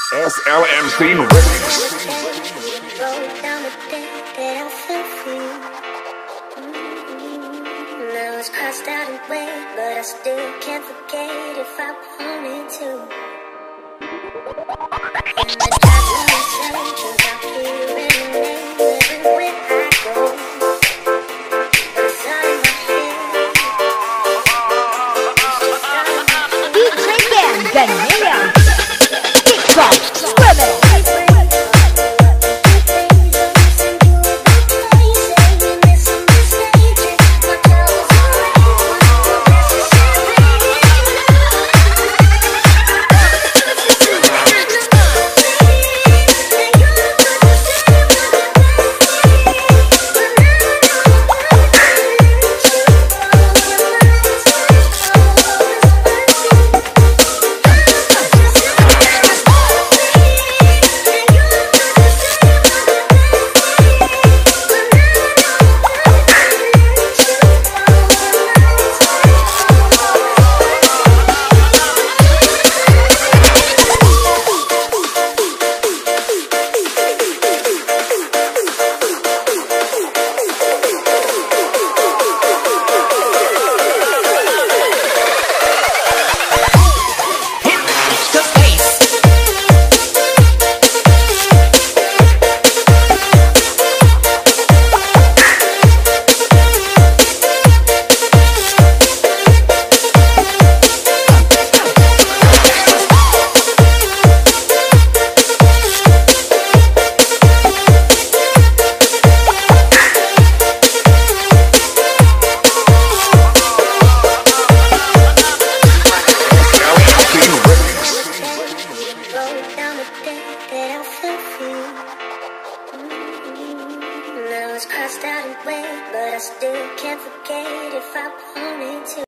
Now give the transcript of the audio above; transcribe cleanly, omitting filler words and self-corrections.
SLMC Remix. Roll down the day that I fell for you. Now it's crossed out and way, but I still can't forget if I wanted to. And the dark insane, 'cause I hear your name everywhere I go. But it's all in my head. DJ Ben Ganyan. TikTok Remix. Now it's crossed out and way, but I still can't forget if I wanted to.